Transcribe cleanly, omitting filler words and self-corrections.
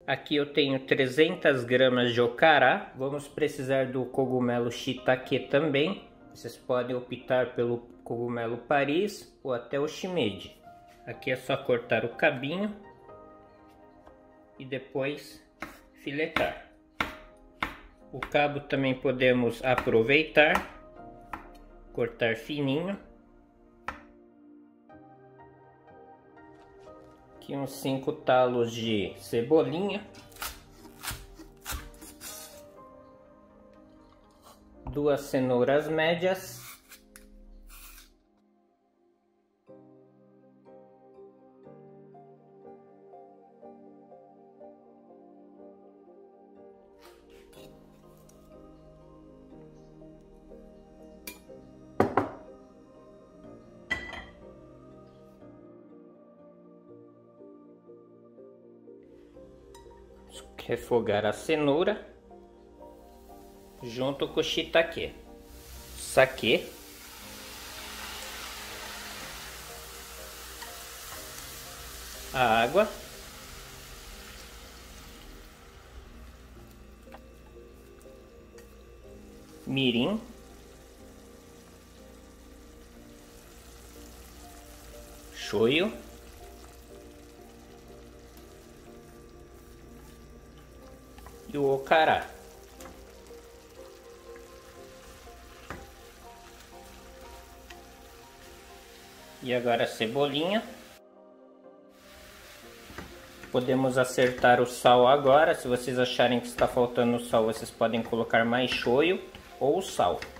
Aqui eu tenho 300 gramas de ocará. Vamos precisar do cogumelo shiitake também. Vocês podem optar pelo cogumelo Paris ou até o shimeji. Aqui é só cortar o cabinho e depois filetar. O cabo também podemos aproveitar, cortar fininho. Aqui uns 5 talos de cebolinha, 2 cenouras médias, refogar a cenoura junto com o shiitake, saquê, a água, mirim, shoyu, e o ocará. E agora a cebolinha. Podemos acertar o sal agora. Se vocês acharem que está faltando sal, vocês podem colocar mais shoyu ou sal.